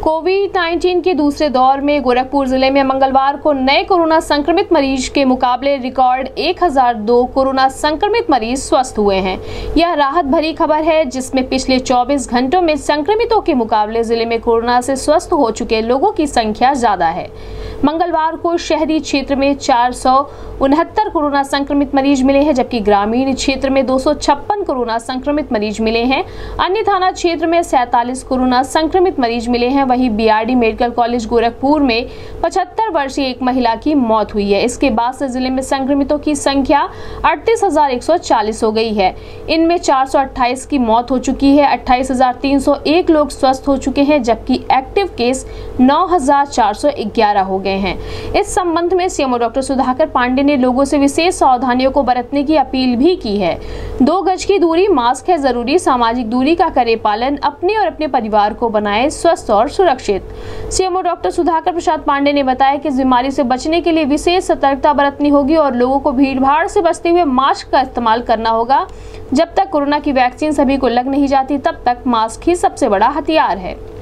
कोविड-19 के दूसरे दौर में गोरखपुर जिले में मंगलवार को नए कोरोना संक्रमित मरीज के मुकाबले रिकॉर्ड 1002 कोरोना संक्रमित मरीज स्वस्थ हुए हैं। यह राहत भरी खबर है, जिसमें पिछले 24 घंटों में संक्रमितों के मुकाबले जिले में कोरोना से स्वस्थ हो चुके लोगों की संख्या ज्यादा है। मंगलवार को शहरी क्षेत्र में 469 कोरोना संक्रमित मरीज मिले हैं, जबकि ग्रामीण क्षेत्र में 256 कोरोना संक्रमित मरीज मिले हैं। अन्य थाना क्षेत्र में 47 कोरोना संक्रमित मरीज मिले हैं। वहीं बीआरडी मेडिकल कॉलेज गोरखपुर में 75 वर्षीय एक महिला की मौत हुई है। इसके बाद से जिले में संक्रमितों की संख्या 38,140 हो गई है। इनमें 428 की मौत हो चुकी है। 28,301 लोग स्वस्थ हो चुके हैं, जबकि एक्टिव केस 9,411 हो गए हैं। इस संबंध में सीएमओ डॉक्टर सुधाकर पांडे ने लोगों से विशेष सावधानियों को बरतने की अपील भी की है। 2 गज की दूरी, मास्क है जरूरी, सामाजिक दूरी का करें पालन, अपने और अपने परिवार को बनाए स्वस्थ और सुरक्षित। सीएमओ डॉक्टर सुधाकर प्रसाद पांडे ने बताया कि इस बीमारी से बचने के लिए विशेष सतर्कता बरतनी होगी और लोगों को भीड़-भाड़ से बचते हुए मास्क का इस्तेमाल करना होगा। जब तक कोरोना की वैक्सीन सभी को लग नहीं जाती, तब तक मास्क ही सबसे बड़ा हथियार है।